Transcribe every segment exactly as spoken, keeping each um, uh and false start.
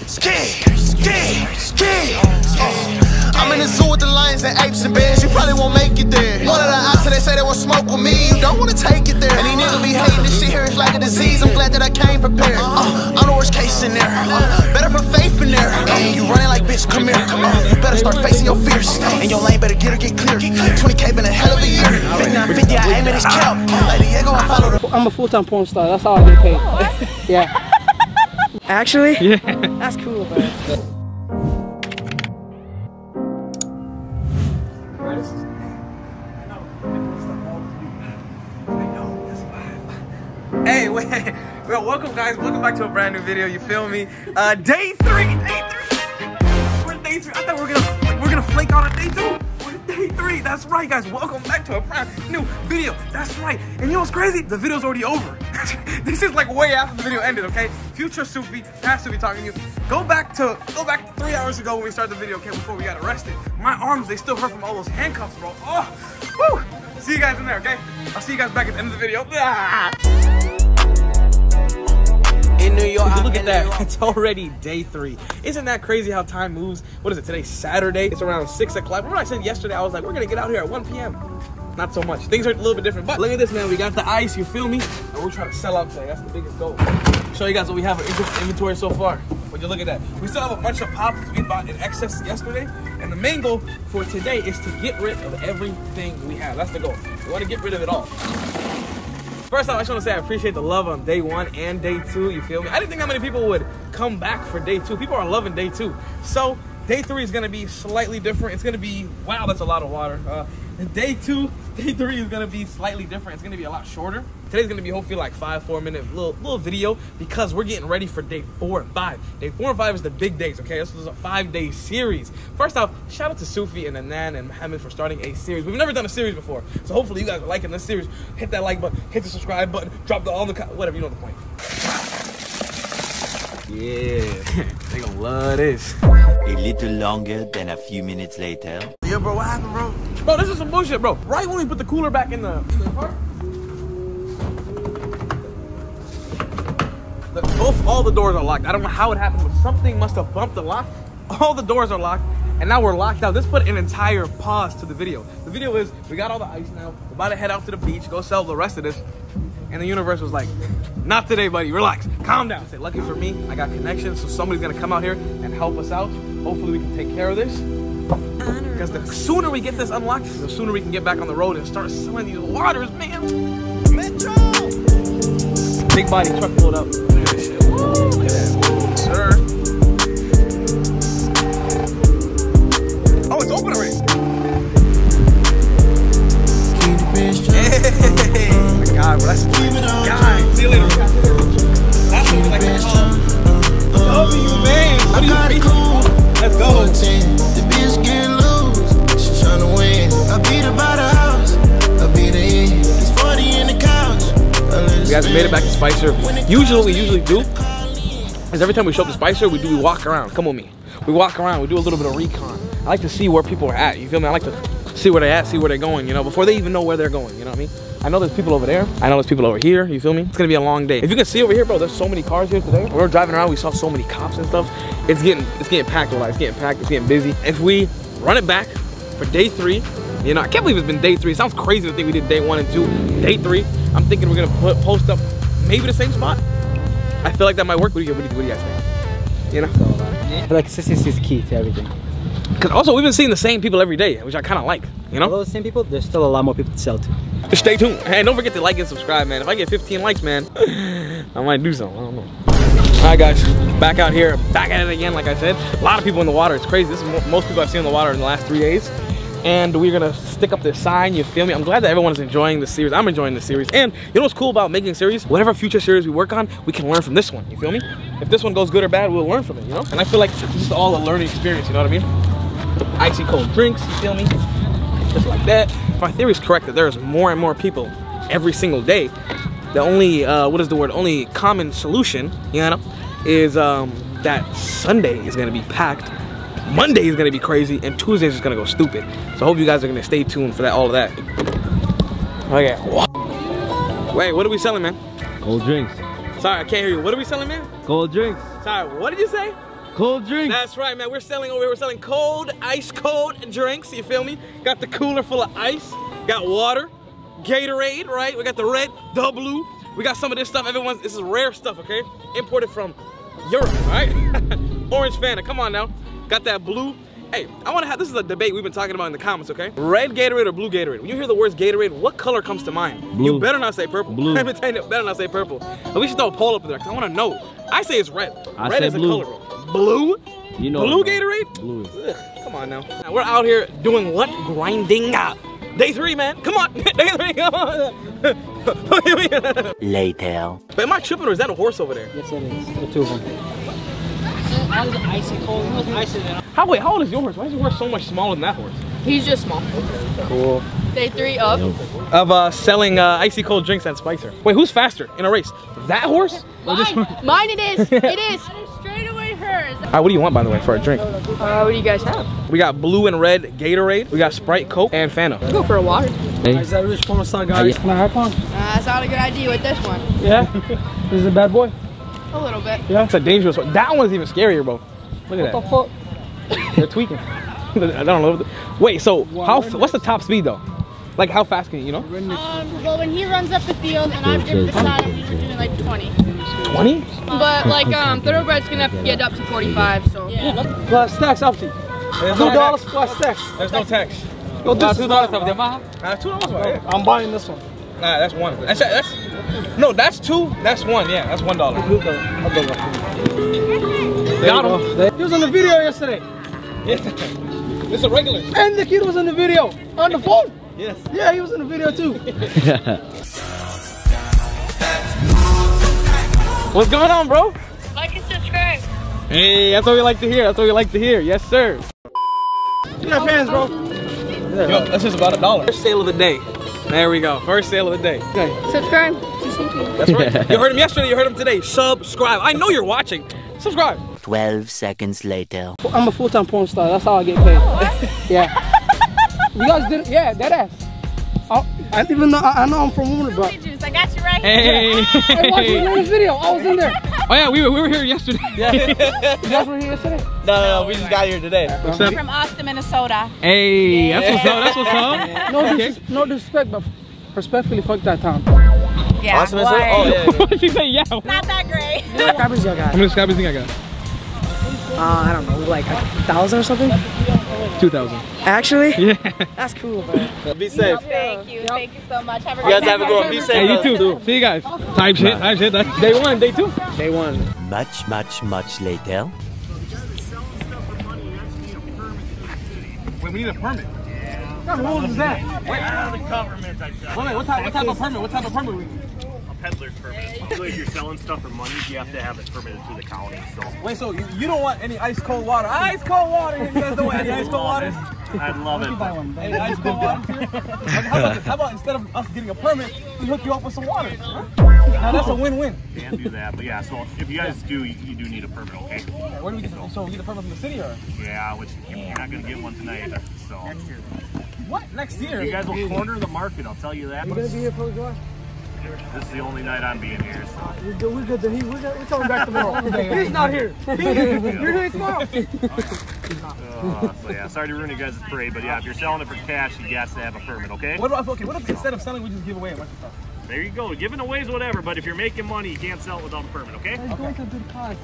I'm in the zoo with the lions and apes and bears. You probably won't make it there. One of the options, they say they want smoke with me. You don't want to take it there. And these niggas be hating this shit here. It's like a disease. I'm glad that I came prepared. Uh, I'm the worst case scenario. Uh, better put faith in there. Uh, you running like bitch, come here. Come on. You better start facing your fears. And your lane better get or get clear. twenty K been a hell of a year. fifty-nine fifty, I aim at his cap. Like Diego, I follow the. I'm a full-time porn star. That's how I get paid. Yeah. Actually? Yeah. That's cool, man. Hey, wait, well, welcome guys, welcome back to a brand new video, you feel me? Uh, day three, day three, we're day three, I thought we were gonna, like, we're gonna flake on a day two, we're day three, that's right guys, welcome back to a brand new video, that's right, and you know what's crazy? The video's already over, this is like way after the video ended, okay? Future Sufy, past Sufy talking to you, go back to, go back three hours ago when we started the video, okay, before we got arrested. My arms, they still hurt from all those handcuffs, bro, oh, woo! See you guys in there, okay? I'll see you guys back at the end of the video. Ah! In New York, look at that. It's already day three. Isn't that crazy how time moves? What is it today? Saturday. It's around six o'clock. Remember I said yesterday I was like, we're gonna get out here at one P M Not so much. Things are a little bit different. But look at this, man. We got the ice. You feel me? And we're trying to sell out today. That's the biggest goal. Show you guys what we have in inventory so far. Would you look at that? We still have a bunch of pop we bought in excess yesterday. And the main goal for today is to get rid of everything we have. That's the goal. We want to get rid of it all. First off, I just want to say I appreciate the love on day one and day two, you feel me? I didn't think that many people would come back for day two. People are loving day two. So, day three is going to be slightly different. It's going to be, wow, that's a lot of water. Uh, day two, day three is going to be slightly different. It's going to be a lot shorter. Today's going to be hopefully like five, four minute little, little video because we're getting ready for day four and five. Day four and five is the big days, okay? This is a five day series. First off, shout out to Sufy and Anan and Mohammed for starting a series. We've never done a series before. So hopefully you guys are liking this series. Hit that like button, hit the subscribe button, drop the all the, whatever, you know the point. Yeah, they gonna love this. A little longer than a few minutes later. Yo, bro, what happened, bro? Bro, this is some bullshit, bro. Right when we put the cooler back in the, in the car, the, both, all the doors are locked. I don't know how it happened, but something must have bumped the lock. All the doors are locked, and now we're locked out. This put an entire pause to the video. The video is, we got all the ice now. We're about to head out to the beach, go sell the rest of this. And the universe was like, not today, buddy. Relax. Calm down. Say, lucky for me, I got connections, so somebody's going to come out here and help us out. Hopefully we can take care of this. Because the sooner we get this unlocked, the sooner we can get back on the road and start selling these waters, man. Metro! Big body truck pulled up. Look at this shit. Woo, look at that. Sir. Oh, it's open already. Hey, God, bro, that's God. See you later. That's what we like to call W, man. What do you mean? Let's go. The bitch get loose. She's trying to win. I beat her by the house. I beat her in. It's forty in the couch. We guys made it back to Spicer. Usually, what we usually do is every time we show up to Spicer, we do we walk around. Come with me. We walk around. We do a little bit of recon. I like to see where people are at. You feel me? I like to see where they're at, see where they're going, you know, before they even know where they're going, you know what I mean? I know there's people over there. I know there's people over here, you feel me? It's gonna be a long day. If you can see over here, bro, there's so many cars here today. When we were driving around, we saw so many cops and stuff. It's getting it's getting packed, like, it's getting packed, it's getting busy. If we run it back for day three, you know, I can't believe it's been day three. It sounds crazy to think we did day one and two. Day three, I'm thinking we're gonna put, post up maybe the same spot. I feel like that might work. What do you, what do you, what do you guys think? You know? I feel like consistency is key to everything. Because also, we've been seeing the same people every day, which I kind of like, you know? All those same people, there's still a lot more people to sell to. Just stay tuned. And don't forget to like and subscribe, man. If I get fifteen likes, man, I might do something. I don't know. All right, guys. Back out here. Back at it again, like I said. A lot of people in the water. It's crazy. This is most people I've seen in the water in the last three days. And we're going to stick up this sign, you feel me? I'm glad that everyone is enjoying the series. I'm enjoying the series. And you know what's cool about making series? Whatever future series we work on, we can learn from this one, you feel me? If this one goes good or bad, we'll learn from it, you know? And I feel like it's just all a learning experience, you know what I mean? Icy cold drinks, you feel me? Just like that. If my theory is correct that there's more and more people every single day, the only, uh, what is the word? Only common solution, you know, is um, that Sunday is gonna be packed, Monday is gonna be crazy, and Tuesday is just gonna go stupid. So I hope you guys are gonna stay tuned for that, all of that. Okay. Wait, what are we selling, man? Cold drinks. Sorry, I can't hear you. What are we selling, man? Cold drinks. Sorry, what did you say? Cold drink. That's right, man. We're selling over here. We're selling cold, ice cold drinks. You feel me? Got the cooler full of ice. Got water, Gatorade, right? We got the red, the blue. We got some of this stuff. Everyone's, this is rare stuff, okay? Imported from Europe, all right? Orange Fanta, come on now. Got that blue. Hey, I want to have, this is a debate we've been talking about in the comments, okay? Red Gatorade or blue Gatorade? When you hear the words Gatorade, what color comes to mind? Blue. You better not say purple. Blue. I've been telling you, better not say purple. But we should throw a poll up in there, because I want to know. I say it's red. I red say is blue. a color, bro. Blue? You know Blue it, bro. Gatorade? Blue. Ugh, come on now. Now. We're out here doing what? Grinding out. Day three, man. Come on. Day three, come on. Later. But am I tripping or is that a horse over there? Yes, it is. The two of them. That was icy cold. It was icy then. How, wait, how old is your horse? Why is your horse so much smaller than that horse? He's just small. Cool. Day three up. Of uh, selling uh, icy cold drinks at Spicer. Wait, who's faster in a race? That horse? Or this Mine. one? Mine it is. It is. Straight away hers. All right, what do you want, by the way, for a drink? Uh, what do you guys have? We got blue and red Gatorade. We got Sprite, Coke, and Fanta. Go for a water. Hey. Is that rich porn star guy? Can I hop on? Uh, that's not a good idea with this one. Yeah? This is a bad boy? A little bit. Yeah. It's a dangerous one. That one's even scarier, bro. Look at What that. the fuck? They're tweaking. I don't know. Wait, so how? What's the top speed though? Like how fast can you, you know? Um, well, when he runs up the field and I've driven beside him, he's doing like twenty. twenty? But like um, thoroughbreds can get up to forty-five. So yeah. Plus stacks, Alfie. There's Two no dollars tax. plus stacks. There's no tax. Yo, this is Uh, two dollars. Yeah. I'm buying this one. Nah, that's one. That's that's. No, that's two. That's one. Yeah, that's one dollar. Got him. He was on the video yesterday. Yeah. It's a regular. And the kid was in the video. On the phone. Yes. Yeah, he was in the video too. What's going on, bro? Like and subscribe. Hey, that's what we like to hear. That's what we like to hear. Yes, sir. You got fans, bro. Yo, that's just about a dollar. First sale of the day. There we go. First sale of the day. Okay. Subscribe. That's right. You heard him yesterday. You heard him today. Subscribe. I know you're watching. Subscribe. Twelve seconds later. I'm a full-time porn star. That's how I get paid. Yeah. You guys didn't? Yeah, that ass. I, I didn't even know. I, I know I'm from Woman, but. SufyJuice, I got you right Hey. I watched the latest video. I was in there. Oh yeah, we were, we were here yesterday. Yeah. You guys were here yesterday? No, no, no, we just got here today. What's up? from Austin, Minnesota. Hey, that's what's up. That's what's up. No, dis no disrespect, but respectfully, fuck that town. Yeah. Austin, Minnesota? Oh yeah. What did you say? Yeah. Not that great. How many subscribers you got? How many subscribers do you think I got? Uh, I don't know, like a thousand or something? Two thousand. Actually? Yeah. That's cool, bro. Be safe. Thank you. Thank you so much. Have a You guys great have a good one. Be safe. Hey, you too. See you guys. Type shit. Type shit. That's day one. Day two. Day one. Much, much, much later. Wait, we need a permit. What rules is that? Wait, uh, the government. I said. Wait, wait, what type? What type of permit? What type of permit we need? Peddler's permit. Usually if you're selling stuff for money, you have to have it permitted through the county. So Wait, so you, you don't want any ice cold water? Ice cold water. You guys don't want any ice cold water? I'd love it. Any ice cold water? Here? How about this? How about instead of us getting a permit, we hook you up with some water? Huh? Now that's a win-win. Can't do that, but yeah. So if you guys do, you, you do need a permit, okay? Where do we get the, so we get a permit from the city or? Yeah, which you're not gonna get one tonight. So What? Next year? you guys will corner the market. I'll tell you that. You gonna be here for July? This is the only night I'm being here. So. We're good. We're good. He, we're, we're coming back tomorrow. He's not here. You're here tomorrow. Uh, so yeah, sorry to ruin you guys' parade, but yeah, if you're selling it for cash, you got to have a permit, okay? What about, okay, what if instead of selling, we just give away a bunch of stuff? There you go. Giving away is whatever, but if you're making money, you can't sell it without a permit, okay? He's going to a good cause.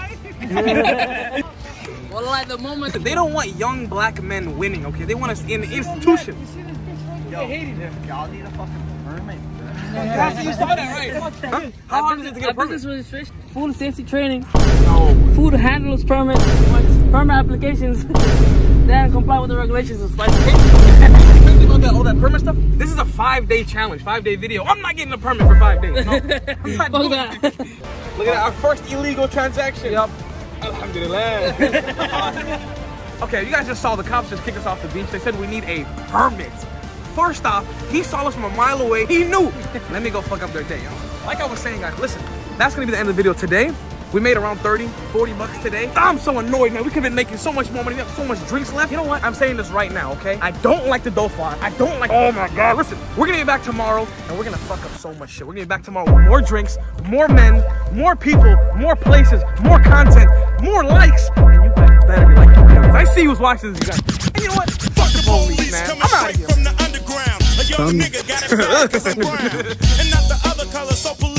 Well, at the moment, they don't want young black men winning, okay? They want us in the institution. Y'all need a fucking permit. Yeah, you saw that, right? Huh? How hard is it to get a permit? Business registration, food and safety training, food handlers permit, permit applications, then comply with the regulations of Spice. Crazy about that, all that permit stuff? This is a five-day challenge, five-day video. I'm not getting a permit for five days. No, I'm not doing that. Look at that, our first illegal transaction. Yup. Alhamdulillah. Okay, you guys just saw the cops just kick us off the beach. They said we need a permit. First off, he saw us from a mile away. He knew. Let me go fuck up their day, yo. Like I was saying, guys, listen, that's gonna be the end of the video today. We made around thirty, forty bucks today. I'm so annoyed, man. We could have been making so much more money. We have so much drinks left. You know what? I'm saying this right now, okay? I don't like the dough fly. I don't like, oh my God. Listen, we're gonna get back tomorrow and we're gonna fuck up so much shit. We're gonna get back tomorrow with more drinks, more men, more people, more places, more content, more likes. And you guys better be like, because I see who's watching this, you guys. And you know what? Fuck the police, man. I'm out of here. From the underground, a young nigga got it back 'cause I'm brown. And not the other color, so